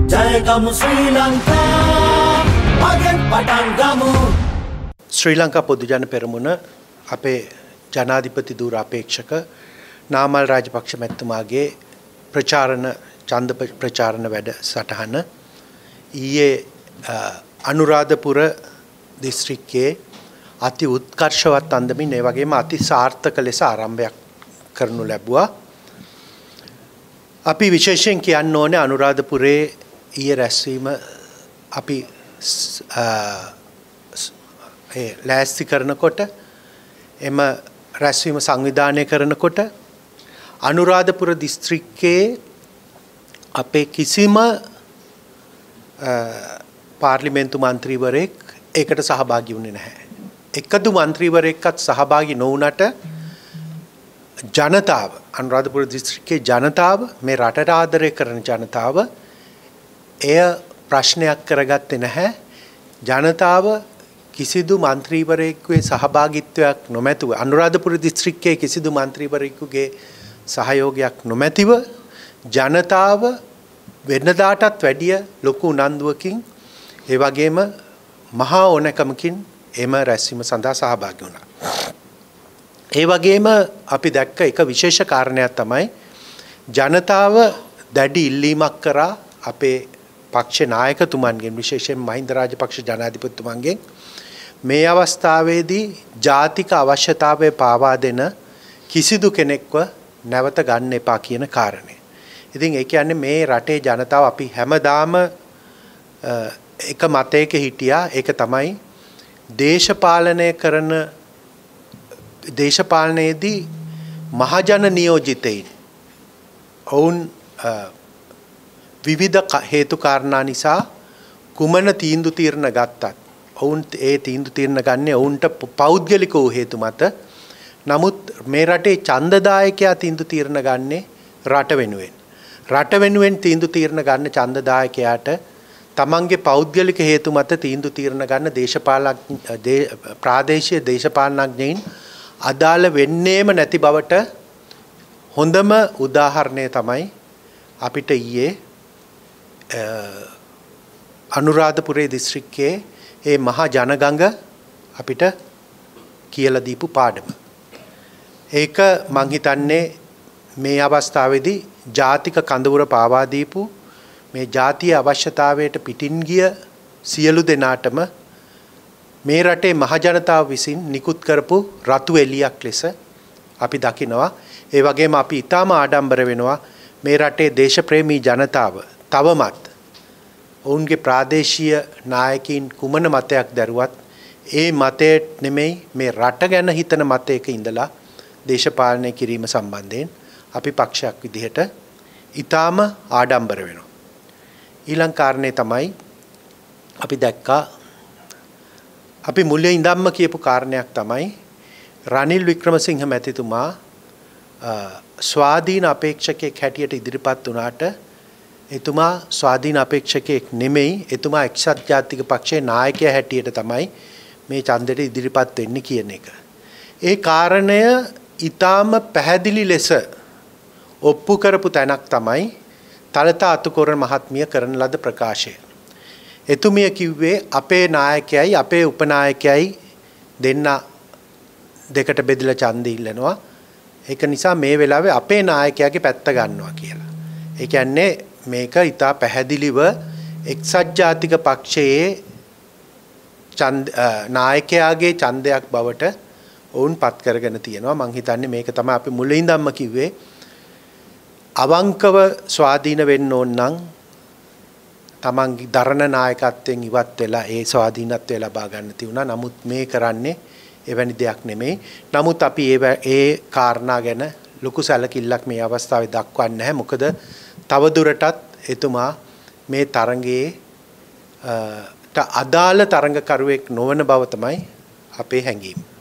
ජයගමු ශ්‍රී ලංකා මගෙන් පටන් ගමු ශ්‍රී ලංකා පොදුජන පෙරමුණ අපේ ජනාධිපති ධූර අපේක්ෂක නාමල් රාජපක්ෂ මැතිතුමාගේ ඡන්ද ප්‍රචාරණ වැඩසටහන ඊයේ අනුරාධපුර දිස්ත්‍රික්කයේ අති උත්කර්ෂවත් අන්දමින් ඒ වගේම අති සාර්ථක ලෙස ආරම්භයක් කරනු ලැබුවා. අපි විශේෂයෙන් කියන්න ඕනේ අනුරාධපුරයේ ඊයේ රැස්වීම අපි ලෑස්ති කරනකොට එම රැස්වීම සංවිධානය කරනකොට අනුරාධපුර දිස්ත්‍රික්කයේ අපේ කිසිම පාර්ලිමේන්තු මන්ත්‍රීවරයෙක් ඒකට සහභාගී වුණේ නැහැ. එකදු මන්ත්‍රීවරයෙක්වත් සහභාගී නොවුනට ජනතාව අනුරාධපුර දිස්ත්‍රික්කයේ ජනතාව මේ රටට ආදරය කරන ජනතාව එය ප්‍රශ්නයක් කරගත්තේ නැහැ. ජනතාව කිසිදු මන්ත්‍රීවරයෙකුගේ සහභාගීත්වයක් නොමැතිව අනුරාධපුර දිස්ත්‍රික්කයේ කිසිදු මන්ත්‍රීවරයෙකුගේ සහයෝගයක් නොමැතිව ජනතාව වෙනදාටත් වැඩිය ලොකු උනන්දුවකින් ඒ වගේම මහා ඕනකමකින් එම රැස්වීම සඳහා සහභාගී වුණා. ඒ වගේම අපි දැක්ක එක විශේෂ කාරණයක් තමයි ජනතාව දැඩි ඉල්ලීමක් කරා අපේ පක්ෂ නායකතුමන්ගෙන් විශේෂයෙන් මහින්ද රාජපක්ෂ ජනාධිපතිතුමන්ගෙන් මේ අවස්ථාවේදී ජාතික අවශ්‍යතාවය පාවා දෙන කිසිදු කෙනෙක්ව නැවත ගන්න එපා කියන කාරණය. ඉතින් ඒ කියන්නේ මේ රටේ ජනතාව අපි හැමදාම එක මතයක හිටියා. ඒක තමයි දේශපාලනයේදී මහජන නියෝජිතයින් ඔවුන් විවිධ හේතු කාරණා නිසා කුමන තීන්දුව తీරන ගත්තත් ඔවුන් ඒ තීන්දුව తీරන ගන්නේ ඔවුන්ට පෞද්ගලික වූ හේතු මත. නමුත් මේ රටේ ඡන්දදායකයා තීන්දුව తీරන ගන්නේ රට වෙනුවෙන්. රට වෙනුවෙන් තීන්දුව తీරන ගන්න ඡන්දදායකයාට තමන්ගේ පෞද්ගලික හේතු මත තීන්දුව తీරන ගන්න ප්‍රාදේශීය දේශපාලනඥයින් අදාළ වෙන්නේම නැති බවට හොඳම උදාහරණය තමයි අපිට ඊයේ අනුරාධපුරේ දිස්ත්‍රික්කයේ ඒ මහා ජනගඟ අපිට කියලා දීපු පාඩම. ඒක මං හිතන්නේ මේ අවස්ථාවේදී ජාතික කඳවුර පාවා දීපු මේ ජාතිය අවශ්‍යතාවයට පිටින් ගිය සියලු දෙනාටම මේ රටේ මහ ජනතාව විසින් නිකුත් කරපු රතු එළියක් ලෙස අපි දකිනවා. ඒ වගේම අපි ඊටාම ආඩම්බර වෙනවා මේ රටේ දේශප්‍රේමී ජනතාව තවමත් ඔවුන්ගේ ප්‍රාදේශීය නායකයින් කුමන මතයක් දරුවත් ඒ මතයට නෙමෙයි මේ රට ගැන හිතන මතයක ඉඳලා දේශපාලනය කිරීම සම්බන්ධයෙන් අපි පක්ෂයක් විදිහට ඊටාම ආඩම්බර වෙනවා. ඊළඟ කාරණේ තමයි අපි දැක්කා අපි මුලින් ඉඳන්ම කියපු කාරණයක් තමයි රනිල් වික්‍රමසිංහ මැතිතුමා ස්වාධීන අපේක්ෂකයෙක් හැටියට ඉදිරිපත් වුණාට එතුමා ස්වාධීන අපේක්ෂකයෙක් නෙමෙයි. එතුමා එක්සත් ජාතික පක්ෂයේ නායකයා හැටියට තමයි මේ ඡන්දෙට ඉදිරිපත් වෙන්නේ කියන එක. ඒ කාරණය ඊටාම පැහැදිලි ලෙස ඔප්පු කරපු තැනක් තමයි තලතා අතුකොරණ මහත්මිය කරන ලද ප්‍රකාශය. එතුමිය කිව්වේ අපේ නායකයයි අපේ උපනායකයයි දෙන්න දෙකට බෙදලා ඡන්දෙ ඉල්ලනවා. ඒක නිසා මේ වෙලාවේ අපේ නායකයාගේ පැත්ත ගන්නවා කියලා. ඒ කියන්නේ මේක ඊටා පැහැදිලිව එක්සත් ජාතික පක්ෂයේ නායකයාගේ ඡන්දයක් බවට ඔවුන් පත් කරගෙන තියෙනවා. මං හිතන්නේ මේක තමයි අපි මුලින්දම්ම කිව්වේ අවංකව ස්වාධීන වෙන්න ඕන නම් තමන්ගේ දරණ නායකත්වයෙන් ඉවත් වෙලා ඒ ස්වාධීනත්වය ලබා ගන්න තියුණා. නමුත් මේ කරන්නේ එවැනි දෙයක් නෙමෙයි. නමුත් අපි ඒ කාරණා ගැන ලොකු සැලකිල්ලක් මේ අවස්ථාවේ දක්වන්නේ නැහැ. මොකද තවදුරටත් එතුමා මේ තරඟයේ අදාළ තරඟකරුවෙක් නොවන බව තමයි අපේ හැඟීම.